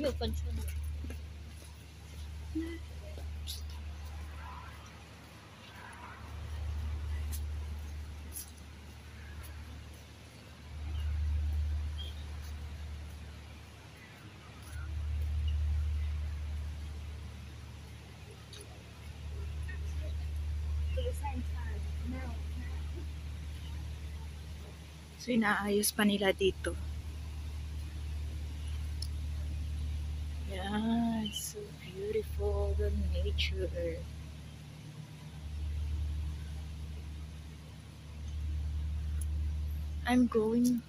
有分寸的。 So, inaayos pa nila dito. Yeah, it's so beautiful, the nature. I'm going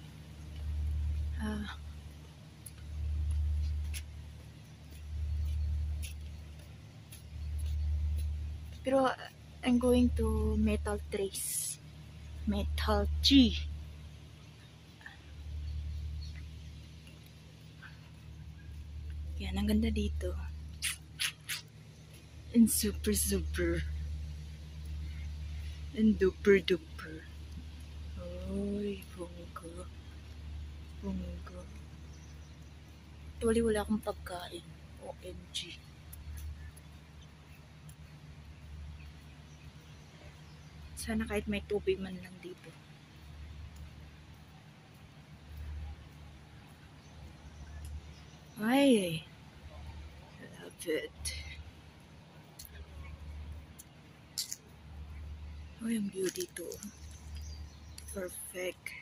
pero I'm going to Metal Trace. Metal G. Yan, ang ganda dito. And super. And duper. Oy, bongga. Actually, wala akong pagkain. OMG. Sana kahit may tubig man lang dito. Ay, love it. Ay, ang view dito. Perfect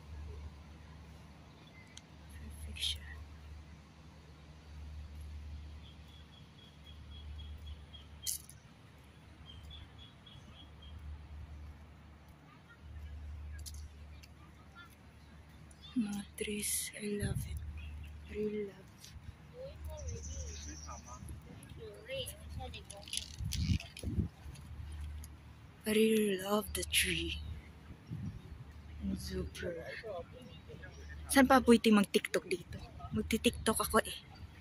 siya. Mga trees, I love it. Really love. I really love the tree. And super. Saan pa pwede mag-tiktok dito? Magti-tiktok ako eh.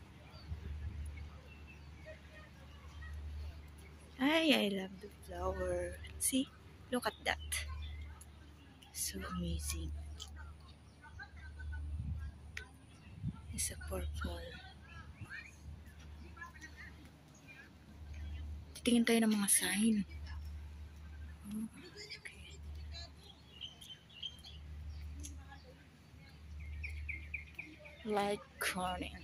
Ay, I love the flower. See? Look at that. So amazing. It's a purple. Titingin tayo ng mga sign. Oh, okay. Like garden.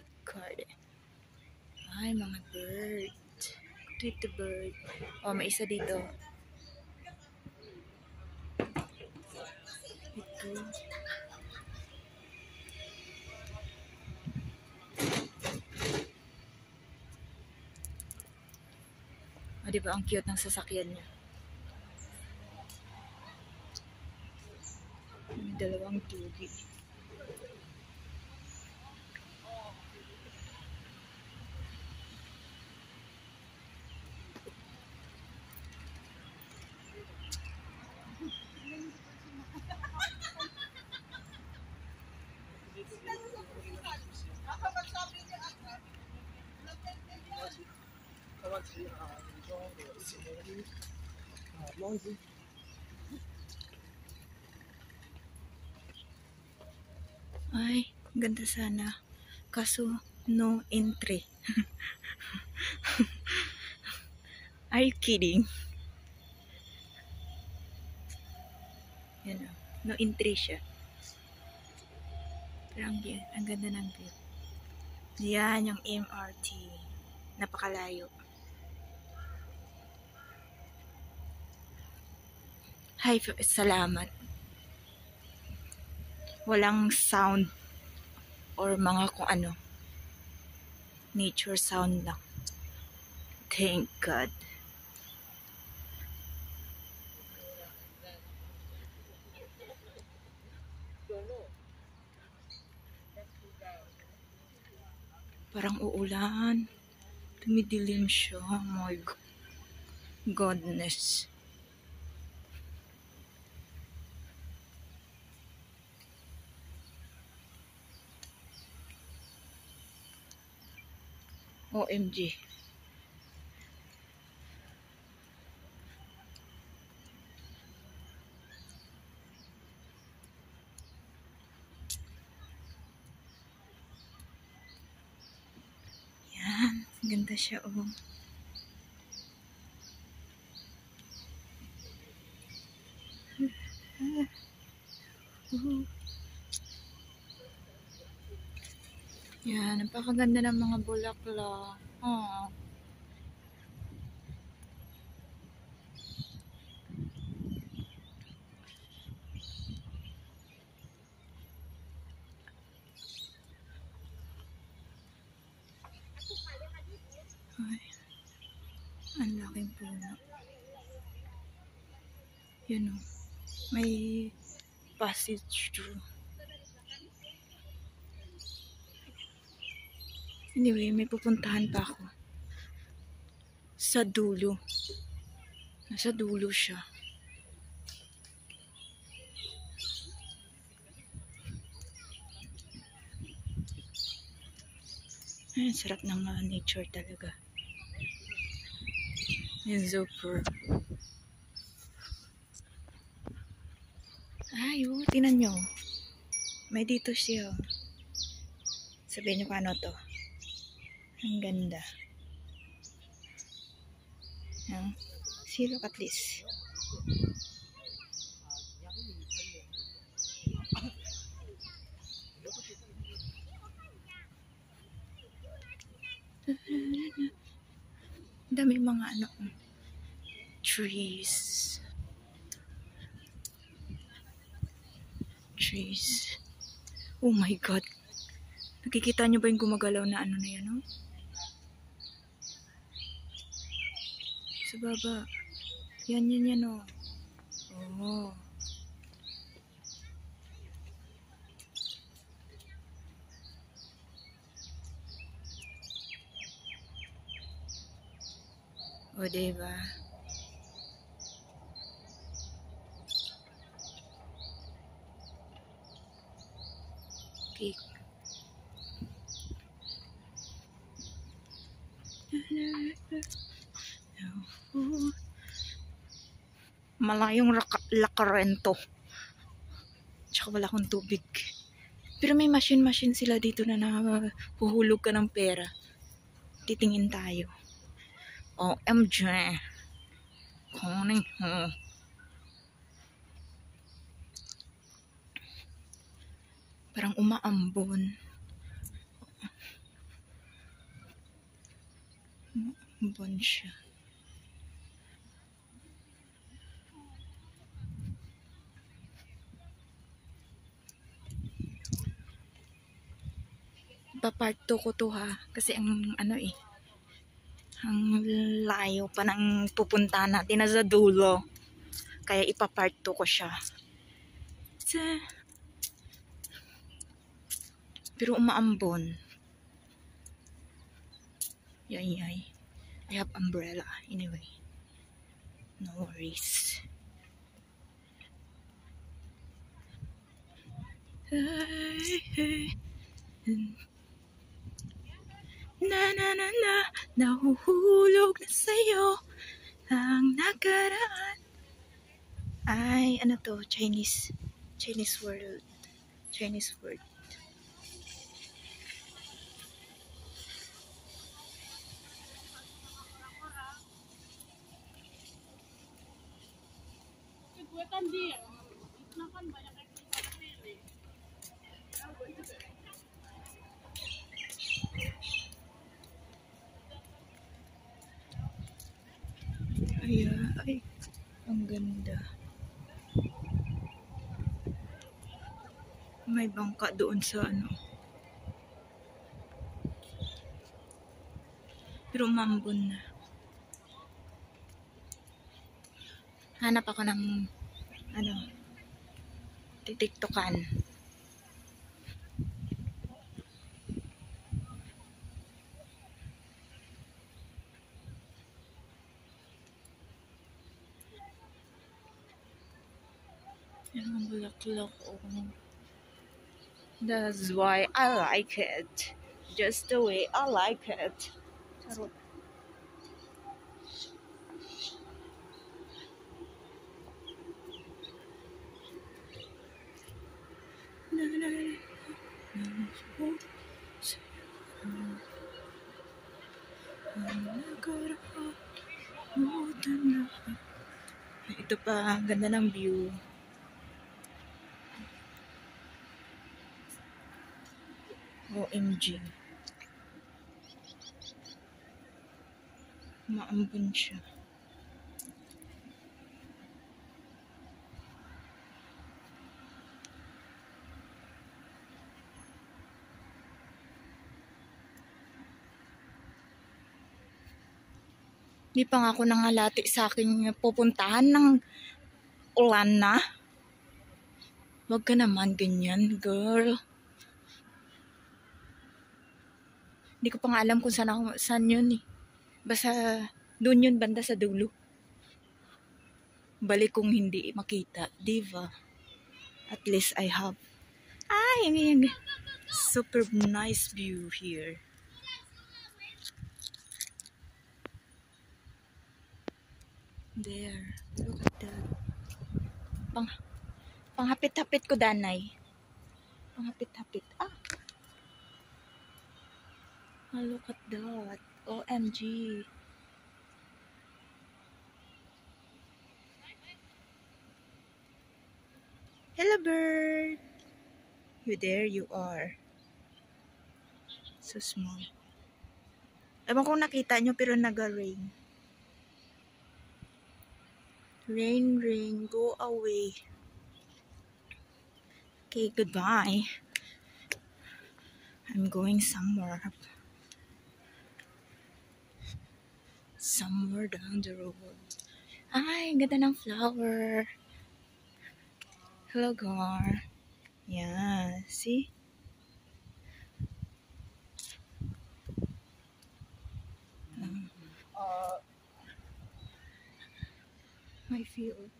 Ay, mga bird. Tweet the bird. Oh, may isa dito. Ito. Oh, diba ang cute ng sasakyan niya? May dalawang tugi. Ay, ganda sana. Kaso, no entry. Are you kidding? Yan o. No entry siya. Pero ang ganda ng view. Yan yung MRT. Napakalayo. Hi, salamat. Walang sound or mga kung ano. Nature sound lang. Thank God. Parang uulan. Tumidilim siya. Oh my goodness. OMG. Ganda siya, oh. Yan, napakaganda ng mga bulaklak. Oh. Ay, ang laking puno. Yun, oh. May passage through. Anyway, may pupuntahan pa ako. Sa dulo. Nasa dulo siya. Ay, sarap ng nature talaga. Yung super. Ay, oh, tinan nyo. May dito siya. Sabihin nyo paano to. Ang ganda. Yan. See, look at this. Dami mga ano, trees. Oh my God. Nakikita nyo ba yung gumagalaw na ano na yan, oh? Sa baba. Yan, oh. Oh. O, diba? Okay. Malayong Lacarento. Tsaka wala akong tubig. Pero may machine sila dito na nahuhulog ka ng pera. Titingin tayo. OMG. Kunin mo. Parang umaambon. Umaambon siya. Papart 2 ko to, ha. Kasi ang ano eh. Ang layo pa ng pupunta natin na sa dulo. Kaya ipapart 2 ko siya. Pero umaambon. Yay. I have umbrella. Anyway. No worries. Hey. Na nahuhulog na sa'yo ang nakaraan. Ay, ano to? Chinese word. Ay, ang ganda. May bangka doon sa ano. Pero umambon na. Hanap ako ng ano, titiktokan. Yan ang bulaklak, oh. That's why I like it. Just the way I like it. Charot. Dito pa, ganda ng view. OMG. Maambun siya. Hindi pa nga ako nangalati sa aking pupuntahan ng ulan na. Wag ka naman ganyan, girl. Hindi ko pa nga alam kung saan yun eh. Basta doon yun banda sa dulo. Balik kung hindi makita, diva. At least I have. Super nice view here. There. Look at that. Panghapit-hapit ko, Danay. Panghapit-hapit. Look at that. OMG. Hello, bird. There you are. So small. Ewan kung nakita nyo, pero naga-rain. Rain, rain, go away. Okay, goodbye. I'm going somewhere. Somewhere down the road. Ay, ganda ng flower. Hello, Gar. Yeah, see? My field.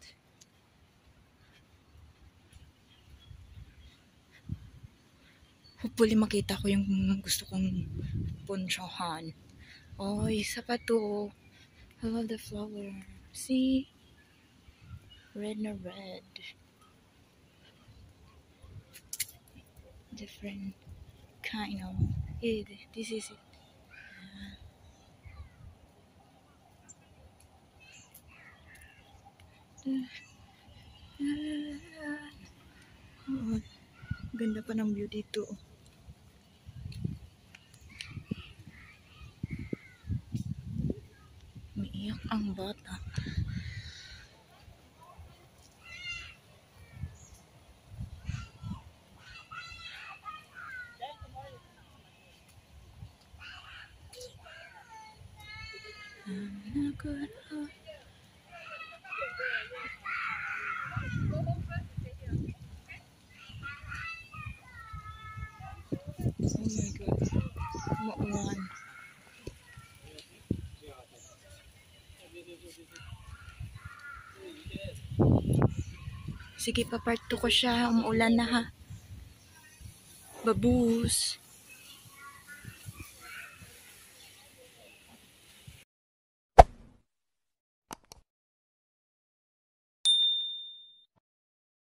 Hopefully makita ko yung gusto kong punsahan. Oh, isa pa to. I love the flower. See? Red na red. Different kind of. This is it. Oh, ganda pa ng view dito. Umiiyak ang bata. I'm not good. Oh my God. Maulan. Sige, pa part 2 ko siya. Umuulan na ha. Babus.